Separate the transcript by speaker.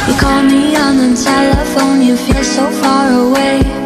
Speaker 1: You call me on the telephone, you feel so far away.